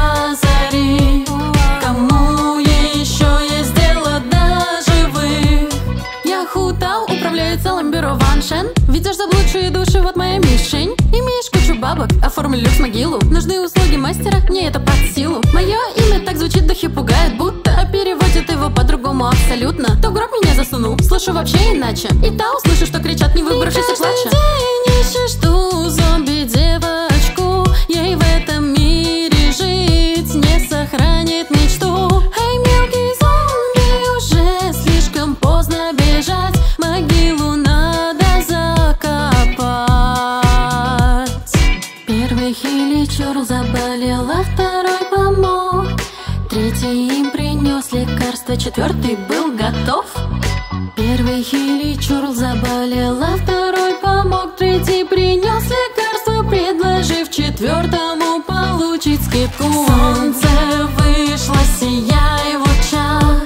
зари. Кому еще есть дело до живых? Я Хутау, управляю целым бюро Ван Шен. Ведешь заблудшие души, вот моя мишень. Имеешь кучу бабок, оформи люкс могилу. Нужны услуги мастера, мне это под силу. Мое имя так звучит, духи пугает будто, а переводит его по-другому абсолютно. То в гроб меня засунул, слышу вообще иначе. И Тау слышу, что кричат, не выбравшись и плача. День ищешь ту зомби-девочку, ей в этом мире жить не сохранит мечту. Эй, мелкий зомби, уже слишком поздно бежать, могилу надо закопать. Первый Хилли Чурл заболел, а второй помог. Третий им принес лекарство, четвертый был готов. Первый Хилли Чурл заболел, а второй помог. Третий принес лекарство, предложив четвертому получить скидку. Солнце вышло, сияй в лучах,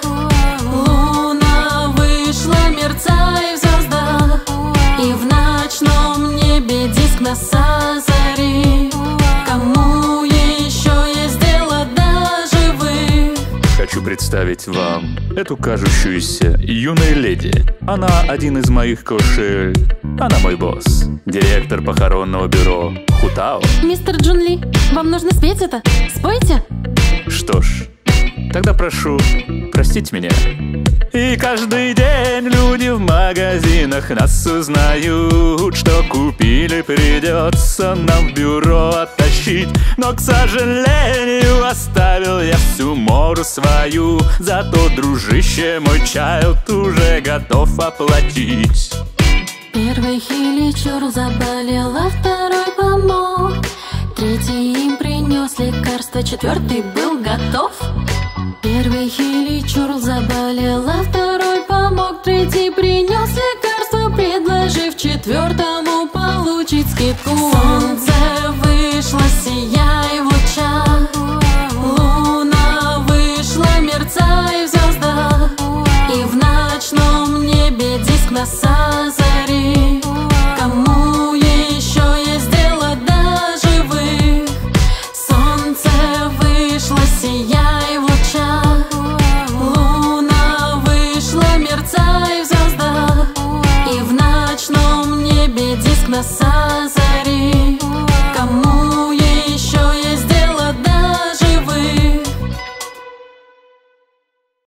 луна вышла, мерцай в звездах, и в ночном небе диск нас озари. Кому еще есть дело до живых? Хочу представить вам эту кажущуюся юной леди. Она один из моих кошель. Она мой босс, директор похоронного бюро Хутау. Мистер Джун Ли, вам нужно спеть это? Спойте. Что ж, тогда прошу простить меня. И каждый день люди в магазинах нас узнают, что купили, придется нам в бюро оттащить. Но, к сожалению, оставил я всю мору свою, зато, дружище мой, чайлд уже готов оплатить. Первый Хилли Чурл заболел, а второй помог. Третий им принес лекарство, четвертый был готов. Первый Хилли Чурл заболел, а второй помог. Третий принес лекарство, предложив четвертому получить скидку. Солнце вышло, сияй в лучах, луна вышла, мерцай в звездах, и в ночном небе диск нас озари. Кому еще есть дело до живых? Солнце вышло, сияй в лучах, луна вышла, мерцай в звездах, и в ночном небе диск нас озари.